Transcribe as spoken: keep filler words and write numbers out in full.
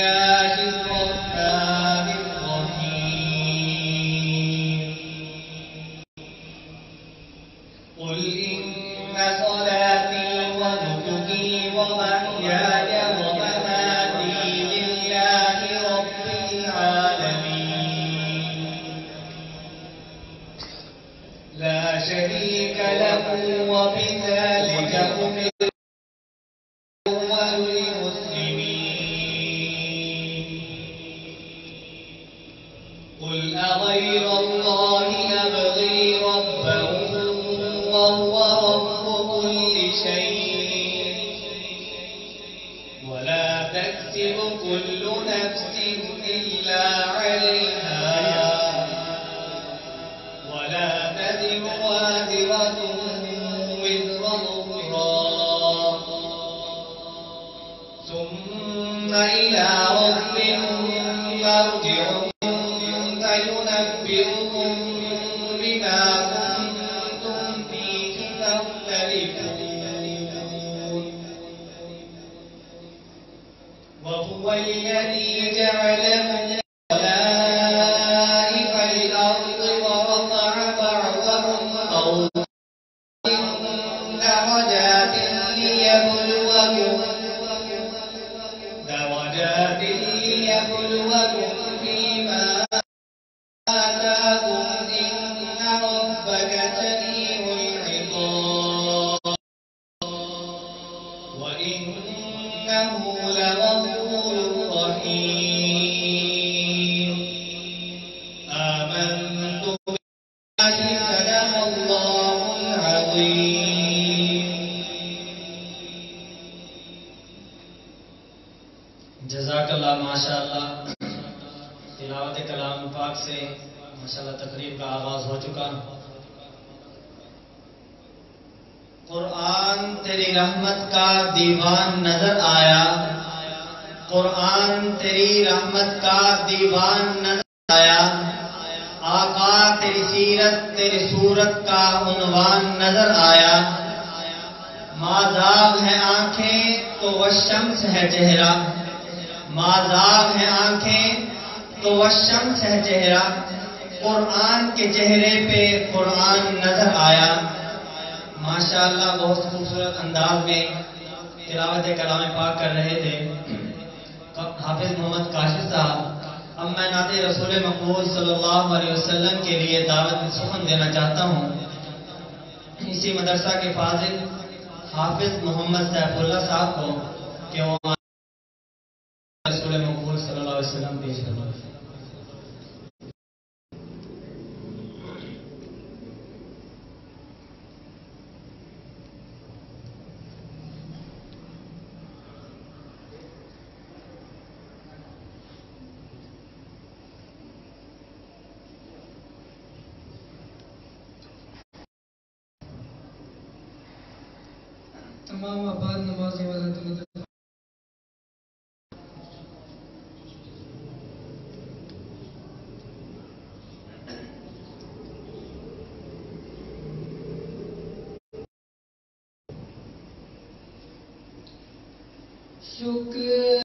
الله الرحمن الرحيم قل إن صلاتي ونسكي ومحياي ومماتي لله رب العالمين لا شريك له وبذلك أمرت قل أغير الله أبغي ربا وهو رب كل شيء ولا تكسب كل نفس إلا عليها ولا تزر وازرة وزر أخرى ثم إلى ربكم مرجعكم ينبئكم بما كنتم فيه تختلفون وهو الذي جعلكم خلائف الأرض ورفع بعضهم فوق درجات ليبلوكم درجات ليبلوكم فيما آتاكم إن ربك سريع العقاب وإنه لغفور رحيم آمنت بالله صدق الله العظيم. جزاک اللہ. ماشاء اللہ تلاوت کلام پاک سے ماشاءاللہ تقریب کا آغاز ہو چکا. قرآن تیری رحمت کا دیوان نظر آیا قرآن تیری رحمت کا دیوان نظر آیا آقا تیری سیرت تیری صورت کا عنوان نظر آیا. مازاغ ہے آنکھیں تو وہ شمس ہے چہرہ مازاغ ہے آنکھیں تو وہ شمس ہے چہرہ. قرآن کے چہرے پہ قرآن نظر آیا. ماشاءاللہ بہت خوبصورت انداز میں تلاوت کلام پاک کر رہے تھے حافظ محمد کاشف صاحب. اب میں نعت رسول مقبول صلی اللہ علیہ وسلم کے لیے دعوت سخن دینا چاہتا ہوں. اسی مدرسہ کے فاضل حافظ محمد سیف اللہ صاحب کو کہ وہ رسول مقبول صلی اللہ علیہ وسلم پیش کرنا. تمام آباد نمازی وزن شکر